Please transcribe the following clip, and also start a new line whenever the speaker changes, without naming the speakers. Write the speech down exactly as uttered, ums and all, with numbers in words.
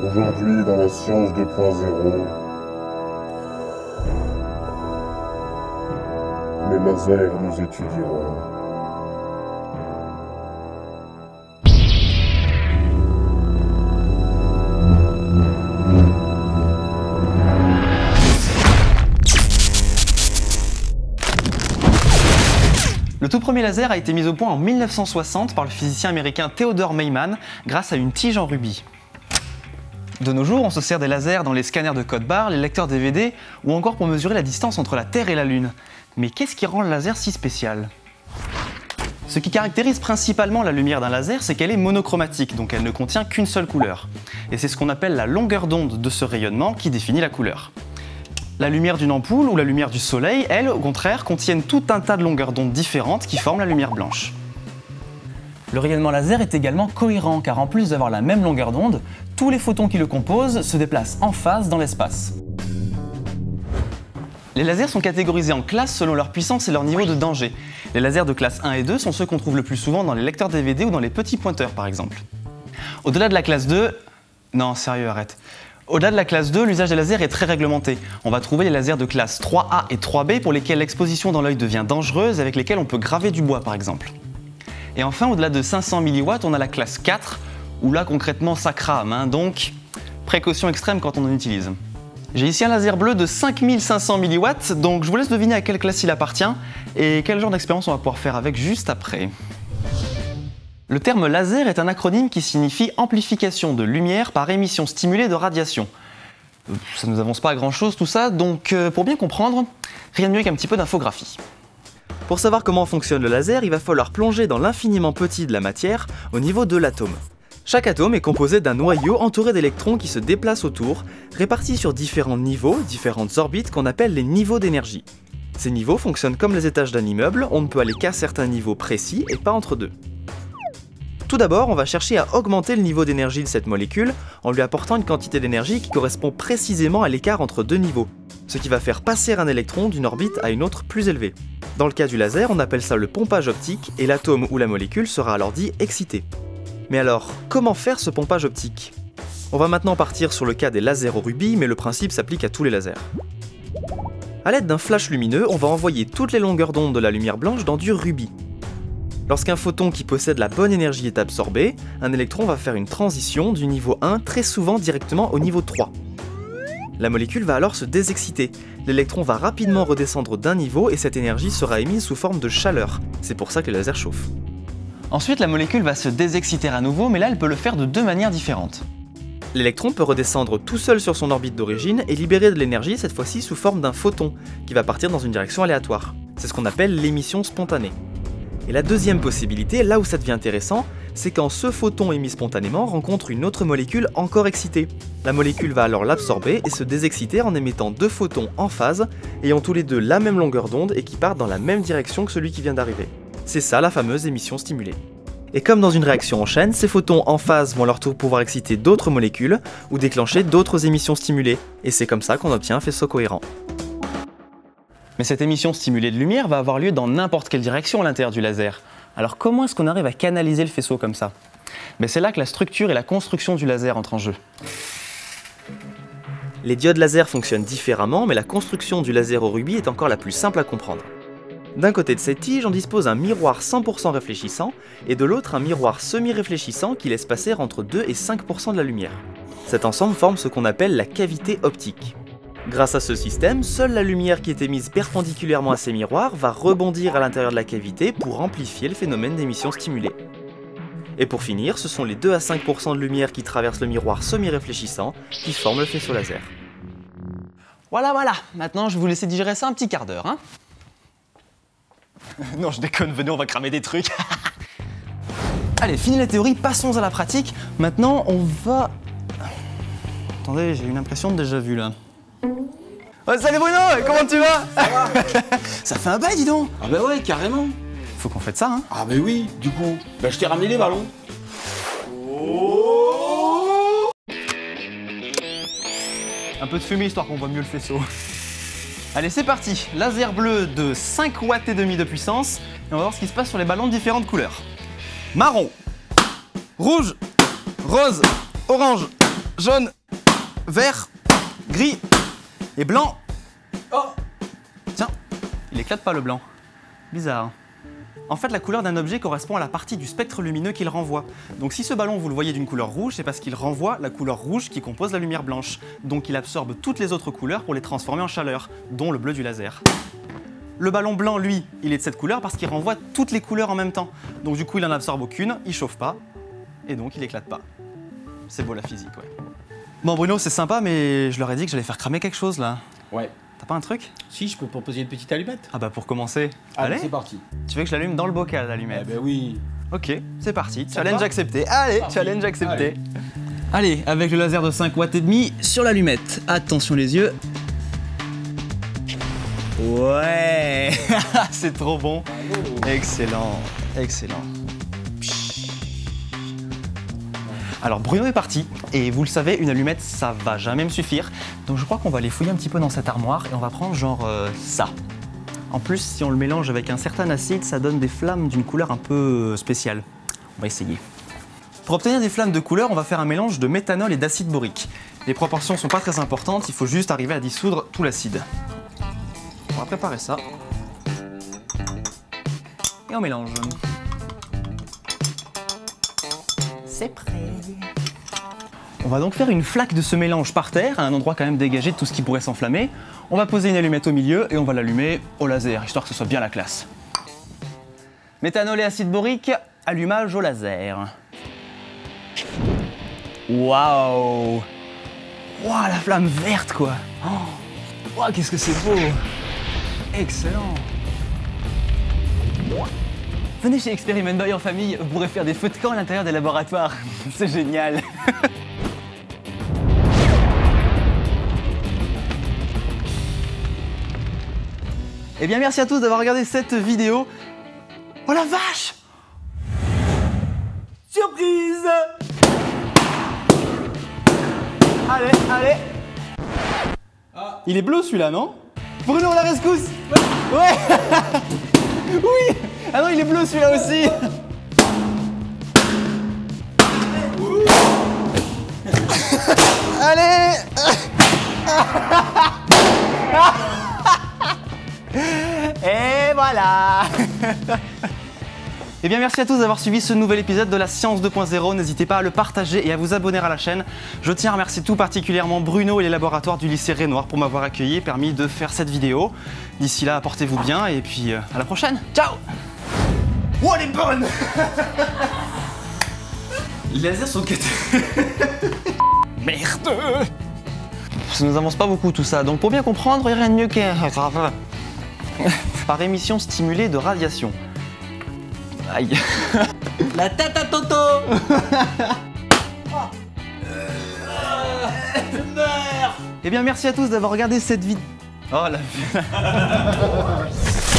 Aujourd'hui, dans la science deux point zéro, les lasers nous étudieront.
Le tout premier laser a été mis au point en mille neuf cent soixante par le physicien américain Theodore Maiman grâce à une tige en rubis. De nos jours, on se sert des lasers dans les scanners de code barre, les lecteurs D V D ou encore pour mesurer la distance entre la Terre et la Lune. Mais qu'est-ce qui rend le laser si spécial? Ce qui caractérise principalement la lumière d'un laser, c'est qu'elle est monochromatique, donc elle ne contient qu'une seule couleur. Et c'est ce qu'on appelle la longueur d'onde de ce rayonnement qui définit la couleur. La lumière d'une ampoule ou la lumière du soleil, elles, au contraire, contiennent tout un tas de longueurs d'onde différentes qui forment la lumière blanche. Le rayonnement laser est également cohérent car en plus d'avoir la même longueur d'onde, tous les photons qui le composent se déplacent en phase dans l'espace. Les lasers sont catégorisés en classes selon leur puissance et leur niveau de danger. Les lasers de classe un et deux sont ceux qu'on trouve le plus souvent dans les lecteurs D V D ou dans les petits pointeurs par exemple. Au-delà de la classe deux... Non, sérieux, arrête. Au-delà de la classe deux, l'usage des lasers est très réglementé. On va trouver les lasers de classe trois A et trois B pour lesquels l'exposition dans l'œil devient dangereuse et avec lesquels on peut graver du bois par exemple. Et enfin, au-delà de cinq cents milliwatts, on a la classe quatre, où là concrètement ça crame, hein, donc précaution extrême quand on en utilise. J'ai ici un laser bleu de cinq mille cinq cents milliwatts, donc je vous laisse deviner à quelle classe il appartient et quel genre d'expérience on va pouvoir faire avec juste après. Le terme laser est un acronyme qui signifie amplification de lumière par émission stimulée de radiation. Ça ne nous avance pas à grand chose tout ça, donc euh, pour bien comprendre, rien de mieux qu'un petit peu d'infographie. Pour savoir comment fonctionne le laser, il va falloir plonger dans l'infiniment petit de la matière au niveau de l'atome. Chaque atome est composé d'un noyau entouré d'électrons qui se déplacent autour, répartis sur différents niveaux, différentes orbites qu'on appelle les niveaux d'énergie. Ces niveaux fonctionnent comme les étages d'un immeuble, on ne peut aller qu'à certains niveaux précis et pas entre deux. Tout d'abord, on va chercher à augmenter le niveau d'énergie de cette molécule en lui apportant une quantité d'énergie qui correspond précisément à l'écart entre deux niveaux, ce qui va faire passer un électron d'une orbite à une autre plus élevée. Dans le cas du laser, on appelle ça le pompage optique et l'atome ou la molécule sera alors dit excité. Mais alors, comment faire ce pompage optique? On va maintenant partir sur le cas des lasers au rubis, mais le principe s'applique à tous les lasers. A l'aide d'un flash lumineux, on va envoyer toutes les longueurs d'onde de la lumière blanche dans du rubis. Lorsqu'un photon qui possède la bonne énergie est absorbé, un électron va faire une transition du niveau un très souvent directement au niveau trois. La molécule va alors se désexciter. L'électron va rapidement redescendre d'un niveau et cette énergie sera émise sous forme de chaleur. C'est pour ça que les lasers chauffent. Ensuite, la molécule va se désexciter à nouveau, mais là elle peut le faire de deux manières différentes. L'électron peut redescendre tout seul sur son orbite d'origine et libérer de l'énergie, cette fois-ci sous forme d'un photon, qui va partir dans une direction aléatoire. C'est ce qu'on appelle l'émission spontanée. Et la deuxième possibilité, là où ça devient intéressant, c'est quand ce photon émis spontanément rencontre une autre molécule encore excitée. La molécule va alors l'absorber et se désexciter en émettant deux photons en phase, ayant tous les deux la même longueur d'onde et qui partent dans la même direction que celui qui vient d'arriver. C'est ça la fameuse émission stimulée. Et comme dans une réaction en chaîne, ces photons en phase vont à leur tour pouvoir exciter d'autres molécules ou déclencher d'autres émissions stimulées. Et c'est comme ça qu'on obtient un faisceau cohérent. Mais cette émission stimulée de lumière va avoir lieu dans n'importe quelle direction à l'intérieur du laser. Alors comment est-ce qu'on arrive à canaliser le faisceau comme ça? Mais c'est là que la structure et la construction du laser entrent en jeu. Les diodes laser fonctionnent différemment, mais la construction du laser au rubis est encore la plus simple à comprendre. D'un côté de cette tige, on dispose un miroir cent pour cent réfléchissant, et de l'autre un miroir semi-réfléchissant qui laisse passer entre deux et cinq pour cent de la lumière. Cet ensemble forme ce qu'on appelle la cavité optique. Grâce à ce système, seule la lumière qui est émise perpendiculairement à ces miroirs va rebondir à l'intérieur de la cavité pour amplifier le phénomène d'émission stimulée. Et pour finir, ce sont les deux à cinq pour cent de lumière qui traversent le miroir semi-réfléchissant qui forment le faisceau laser. Voilà, voilà, maintenant je vais vous laisser digérer ça un petit quart d'heure, hein. Non, je déconne, venez, on va cramer des trucs. Allez, fini la théorie, passons à la pratique. Maintenant, on va... Attendez, j'ai une impression de déjà vu là. Oh, salut Bruno, comment tu vas? Ça va. Ça fait un bail, dis donc.
Ah bah ouais, carrément.
Faut qu'on fasse ça, hein.
Ah bah oui, du coup, bah je t'ai ramené les ballons. Oh.
Un peu de fumée histoire qu'on voit mieux le faisceau. Allez, c'est parti. Laser bleu de cinq watts et demi de puissance. Et on va voir ce qui se passe sur les ballons de différentes couleurs. Marron, rouge, rose, orange, jaune, vert, gris et blanc.
Oh.
Tiens, il éclate pas le blanc. Bizarre. En fait, la couleur d'un objet correspond à la partie du spectre lumineux qu'il renvoie. Donc si ce ballon, vous le voyez d'une couleur rouge, c'est parce qu'il renvoie la couleur rouge qui compose la lumière blanche. Donc il absorbe toutes les autres couleurs pour les transformer en chaleur, dont le bleu du laser. Le ballon blanc, lui, il est de cette couleur parce qu'il renvoie toutes les couleurs en même temps. Donc du coup, il en absorbe aucune, il chauffe pas, et donc il éclate pas. C'est beau la physique, ouais. Bon Bruno, c'est sympa, mais je leur ai dit que j'allais faire cramer quelque chose là.
Ouais.
T'as pas un truc?
Si, je peux proposer une petite allumette.
Ah bah pour commencer.
Allez,
Allez,
c'est parti.
tu veux que je l'allume dans le bocal
Eh
l'allumette?
ben oui.
Ok, c'est parti.
Ça
Challenge
va
accepté. Allez,
Parti.
challenge accepté.
Allez.
Allez, avec le laser de cinq watts et demi sur l'allumette. Attention les yeux. Ouais, c'est trop bon. Excellent, excellent. Alors Bruno est parti, et vous le savez, une allumette, ça va jamais me suffire. Donc je crois qu'on va aller fouiller un petit peu dans cette armoire, et on va prendre genre euh, ça. En plus, si on le mélange avec un certain acide, ça donne des flammes d'une couleur un peu spéciale. On va essayer. Pour obtenir des flammes de couleur, on va faire un mélange de méthanol et d'acide borique. Les proportions sont pas très importantes, il faut juste arriver à dissoudre tout l'acide. On va préparer ça. Et on mélange. C'est prêt. On va donc faire une flaque de ce mélange par terre, à un endroit quand même dégagé de tout ce qui pourrait s'enflammer. On va poser une allumette au milieu et on va l'allumer au laser, histoire que ce soit bien la classe. Méthanol et acide borique, allumage au laser. Waouh! Waouh, la flamme verte quoi! Oh, wow, qu'est-ce que c'est beau! Excellent! Venez chez Experiment Boy en famille, vous pourrez faire des feux de camp à l'intérieur des laboratoires. C'est génial! Eh bien merci à tous d'avoir regardé cette vidéo. Oh la vache! Surprise! Allez, allez!
Ah.
Il est bleu celui-là, non? Bruno, la rescousse! Ouais! Ouais. Oui! Ah non, il est bleu celui-là aussi! Allez! Et voilà! Eh bien merci à tous d'avoir suivi ce nouvel épisode de la Science deux point zéro. N'hésitez pas à le partager et à vous abonner à la chaîne. Je tiens à remercier tout particulièrement Bruno et les laboratoires du lycée Renoir pour m'avoir accueilli et permis de faire cette vidéo. D'ici là, portez-vous bien et puis euh, à la prochaine. Ciao! Oh, elle est bonne! Les lasers sont quêtés. Merde! Ça nous avance pas beaucoup tout ça, donc pour bien comprendre, il n'y a rien de mieux qu'un... Par émission stimulée de radiation. Aïe.
La tête à Toto. Je meurs.
Eh bien merci à tous d'avoir regardé cette vidéo. Oh la...